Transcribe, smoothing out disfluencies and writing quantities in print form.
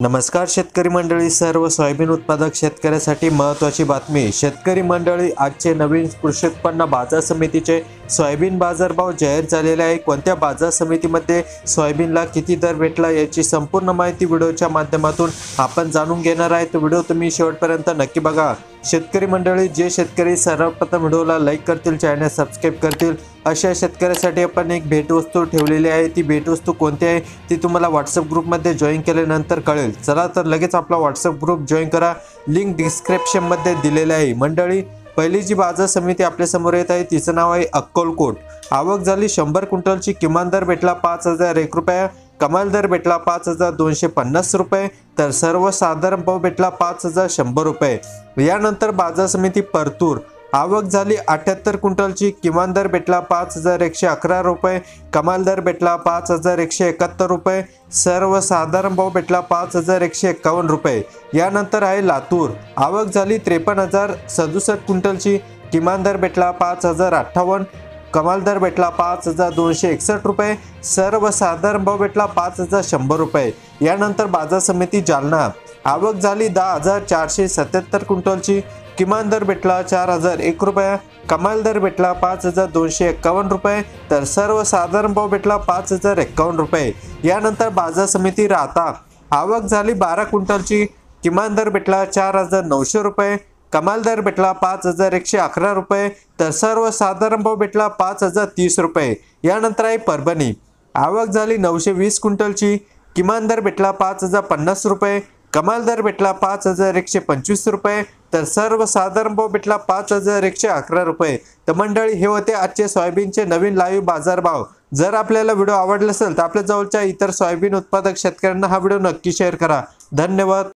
नमस्कार शेतकरी मंडळी, सर्व सोयाबीन उत्पादक शेतकऱ्यासाठी महत्त्वाची बातमी। शेतकरी मंडळी, आजचे नवीन कृषी उत्पन्न बाजार समितीचे सोयाबीन बाजारभाव जाहीर झालेले आहे। कोणत्या बाजार समितीमध्ये सोयाबीनला किती दर भेटला याची संपूर्ण माहिती व्हिडिओच्या माध्यमातून आपण जाणून घेणार आहे। तो व्हिडिओ तुम्ही शेवटपर्यंत नक्की बघा। शेतकरी मंडळी, जे शेतकरी सर्वप्रथम व्हिडिओला लाईक करतील, चॅनल सबस्क्राइब करतील, अशा शेतकऱ्यासाठी आपण एक भेटवस्तू ठेवलेली आहे। ती भेटवस्तू कोणती आहे ती तुम्हाला व्हॉट्सअप ग्रुपमध्ये जॉईन केल्यानंतर कळेल। चला तर लगेच आपला व्हॉट्सअप ग्रुप जॉईन करा, लिंक डिस्क्रिप्शन मध्ये दिलेली आहे। मंडळी, पहिली जी बाजार समिती आपल्या समोर येत आहे तिचं नाव आहे अक्कलकोट। आवक झाली 100 क्विंटलची। किमान दर भेटला 5001 रुपये, कमाल दर भेटला 5250 रुपये, तर सर्वसाधारण भाव भेटला 5100 रुपये। यानंतर बाजार समिती परतूर, आवक झाली 78 क्विंटलची। किमान दर भेटला 5111 रुपये, कमाल दर भेटला 5171 रुपये, सर्वसाधारण भाव भेटला 5151 रुपये। यानंतर आहे लातूर, आवक झाली 53,067 क्विंटलची। किमान दर भेटला 5058, कमाल दर भेटला 5261 रुपये, सर्वसाधारण भाव भेटला 5100 रुपये। यानंतर बाजार समिती जालना, आवक झाली 10,477 क्विंटलची। किमान दर भेटला 4001 रुपये, कमाल दर भेटला 5251 रुपये, तर सर्वसाधारण भाव भेटला 5051 रुपये। यानंतर बाजार समिती राहता, आवक झाली 12 क्विंटलची। किमान दर भेटला 4900 रुपये, कमाल दर भेटला 5111 रुपये, तर सर्वसाधारण भाव भेटला 5030 रुपये। यानंतर आहे परभणी, आवक झाली 920 क्विंटलची। किमान दर भेटला 5050 रुपये, कमाल दर भेटला 5125 रुपये, तर सर्वसाधारण भाव भेटला 5111 रुपये। तर मंडळी, हे होते आजचे सोयाबीनचे नवीन लाईव्ह बाजारभाव। जर आपल्याला व्हिडिओ आवडला असेल तर आपल्या जवळच्या इतर सोयाबीन उत्पादक शेतकऱ्यांना हा व्हिडिओ नक्की शेअर करा। धन्यवाद।